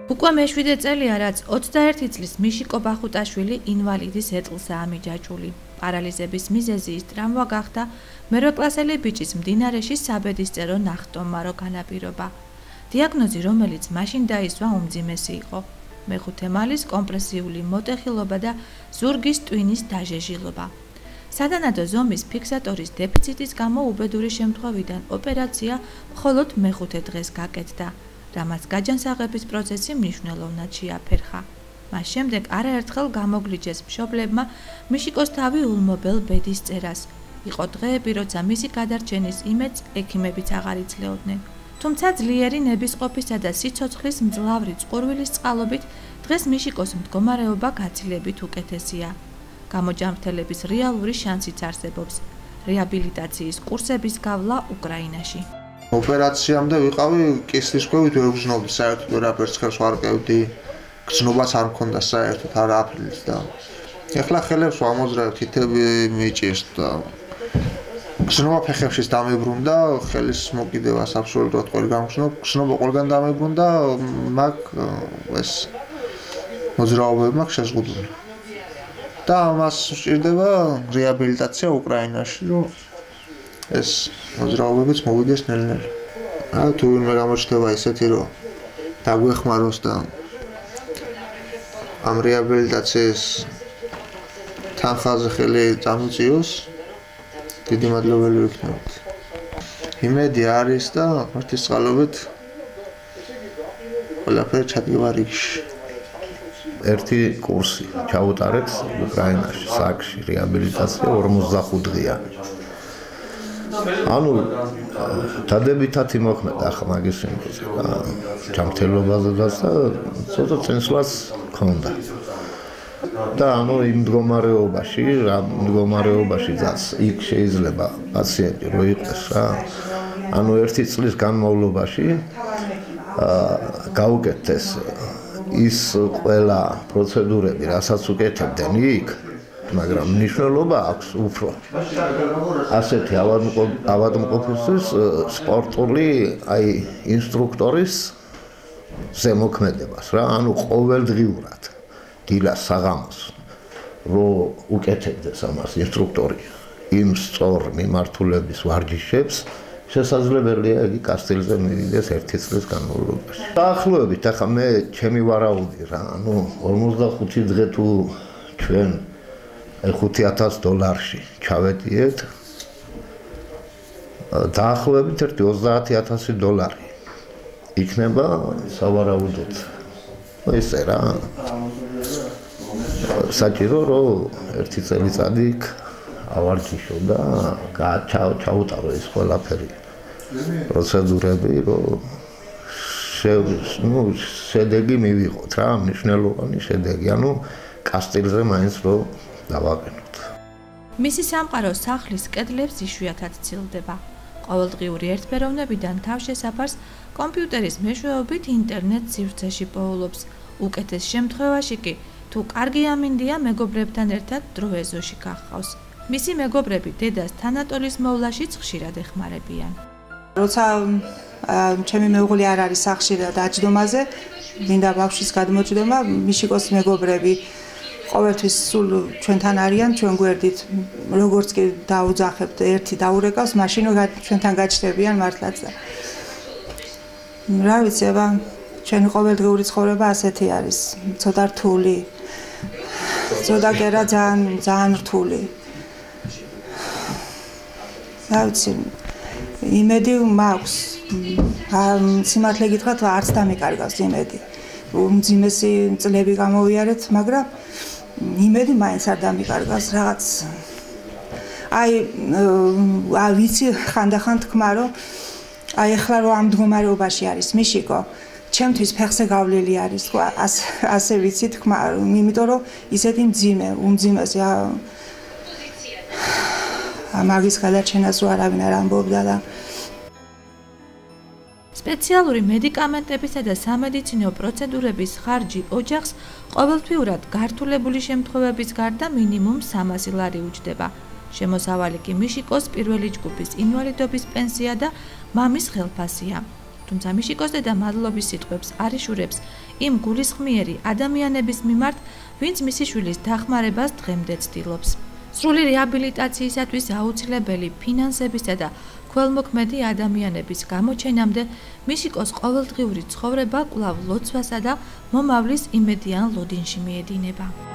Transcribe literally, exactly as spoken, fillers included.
უკვე მეშვიდე წელია, რაც ოცდაერთი წლის მიშიკო ბახუტაშვილი ინვალიდის ეტლსაა მიჯაჭვული. პარალიზების მიზეზი ის ტრამვა გახდა მერვეკლასელი ბიჭის მდინარეში საბედისწერო ნახტომარო განაპირობა. დიაგნოზი, რომელიც მაშინ დაისვა, უმძიმესი იყო. მეხუთე მალის კომპრესიული მოტეხილობა და ზურგის ტვინის დაჟეჟილობა. სადანადო ზომის ფიქსატორის დეფიციტის გამო უბედური შემთხვევიდან ოპერაცია მხოლოდ მეხუთე დღეს გაკეთდა. რამაც გაჯანსაღების პროცესი მნიშვნელოვნად შეაფერხა. მას შემდეგ არაერთხელ გამოგლიჯეს მშობლებმა მიშიკოს თავი ულმობელ ბედის წერას. იყო დღეები, როცა მისი გადარჩენის იმედს ექიმებიც აღარ იძლეოდნენ. თუმცა ძლიერი ნებისყოფისა და სიცოცხლის მძლავრი წყურვილის წყალობით დღეს მიშიკოს მდგომარეობა გაცილებით უკეთესია. გამოჯანმრთელების რეალური შანსიც არსებობს. რეაბილიტაციის კურსების გავლა უკრაინაში. ოპერაციამდე ვიყავი კისრის ქვევით ვერ ვგრძნობდი საერთოდ ვერაფერს ხელს ვარ ყევდი, გრძნობას არ მქონდა საერთოდ არაფრის და ეხლა ხელებს ვამოძრავ, თითები მიჭირს და გრძნობა ფეხებშიც დამებრუნდა, ხელის მოკიდებას აბსოლუტურად ყველგან გამგრძნობ, გრძნობა ყველგან დამებრუნდა, მაგ ეს მოძრაობებმა შეზღუდული. და ამას სჭირდება რეაბილიტაცია უკრაინაში, რომ ეს მოძრაობებიც მოვიდეს ნელ-ნელა. თუ ვინმე გამოჩნდება ისეთი, რომ დაგვეხმაროს და ამ რეაბილიტაციის თანხაზე ხელი წამოწიოს, დიდი მადლობელი ვიქნებით. იმედი არის და მართლისწყალობით ყველაფერი ჩადგება რიგში. ერთი კურსი ჩაუტარეთ უკრაინაში, საკში, რეაბილიტაცია ორმოცდახუთ დღეა. ანუ დადებითად იმოქმედა ახლა მაგის შემდგომზე ჯანმრთელობაზეც და ცოტა წინსვლაც ჰქონდა. და ანუ იმ მდგომარეობაში, რა მდგომარეობაში ძაც იქ შეიძლება პაციენტი რო იყოს რა. ანუ ერთი წლის განმავლობაში გაუკეთეს ის ყველა პროცედურები, რასაც უკეთებდნენ იქ, მაგრამ მნიშვნელობა აქვს უფრო ასეთი ავადმყოფისთვის სპორტული აი ინსტრუქტორის ზემოქმედებას რა, ანუ ყოველდღიურად დილას საღამოს რო უკეთებდეს ამას ინსტრუქტორი იმ სწორ მიმართულების ვარჯიშებს, შესაძლებელია იგი კასტილზე მივიდეს ერთი წლის განმავლობაში. დაახლოებით ახლა მე ჩემი ვარაუდი რა, ანუ ორმოცდახუთი დღე თუ ჩვენ ხუთი ათას დოლარში ჩავედიეთ, დაახლოებით ერთი ოცდაათი ათასი დოლარი იქნება სავარაუდოდ. ესე რა. საჭირო რომ ერთი წელიწადი იქ ავარჯიშო და ჩაუტარო ეს ყველაფერი პროცედურები, რომ ნუ შედეგი მივიღოთ რა, მნიშვნელოვანი შედეგი, ანუ კასტილზე მაინც რომ დავაყენოთ. მისი სამყარო სახლის კედლებს იშვიათად ცილდება. ყოველდღიური ერთფეროვნებიდან თავშესაფარს კომპიუტერის მეშვეობით ინტერნეტ სივრცეში პოულობს. უკეთეს შემთხვევაში კი თუ კარგი ამინდია მეგობრებთან ერთად დრო ეზოში გახყავს. მისი მეგობრები დედას თანატოლის მოვლაშიც ხშირად ეხმარებიან. როცა ჩემი მეუღლე არ არის სახლში და დაჯდომაზე, მინდა ბავშვის გადმოჯდომა, მიშიკოს მეგობრები ყოველთვის სულ ჩვენთან არიან, ჩვენ გვერდით, როგორც კი დაუძახებთ, ერთი დაურეკავს, მაშინ ჩვენთან გაჩნდებიან მართლაც და რა ვიცი, აბა ჩვენი ყოველდღიური ცხოვრება ასეთი არის, ცოტა რთული, ცოტა კერა ძალიან ძალიან რთული. რა ვიცი, იმედი მაქვს, სიმართლე გითხრათ, არც დამიკარგავს იმედი. უმძიმესი წლები გამოვიარეთ, მაგრამ იმედი მაინც არ დამიკარგავს რაღაც. აი, აი ვიცი ხანდახან თქმა, რომ აი ახლა რომ ამ მდგომარეობაში არის მიშიკო, ჩემთვის ფეხზე გავლილი არის, თქვა, ასე ვიცი თქმა, იმიტომ რომ ისეთი მძიმე, უმძიმესი მაგის გადარჩენას რო არავინ არ ამბობდა და სპეციალური მედიკამენტებისა და სამედიცინო პროცედურების ხარჯი ოჯახს ყოველთვიურად გართულებული შემთხვევების გარდა მინიმუმ სამასი ლარი უჯდება. შემოსავალი კი მიშიკოს პირველი ჯგუფის ინვალიდობის პენსია და მამის ხელფასია. თუმცა მიშიკოს დედა მადლობის სიტყვებს არ იშურებს იმ გულისხმიერი ადამიანების მიმართ, ვინც მისი შვილის დახმარებას დღემდე ცდილობს. სრული რეაბილიტაციისათვის აუცილებელი ფინანსებისა და ქველმოქმედი ადამიანების გამოჩენამდე მიშიკოს ყოველდღიური ცხოვრება კვლავ ლოცვასა და მომავლის იმედიან ლოდინში მიედინება.